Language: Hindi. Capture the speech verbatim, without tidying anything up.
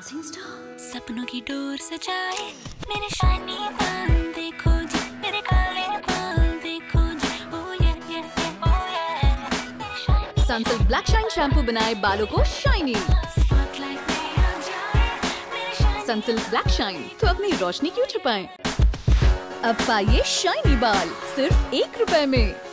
डांसिंग स्टार सपनों की डोर सजाए मेरे शाइनी बाल देखो जी, मेरे काले बाल देखो जी, ओ ये ये ये ओ ये। सनसिल्क ब्लैक शाइन शैम्पू बनाए बालों को शाइनी। सनसिल्क ब्लैक शाइन, तो अपनी रोशनी क्यों छुपाएं? अब पाइए शाइनी बाल सिर्फ एक रुपए में।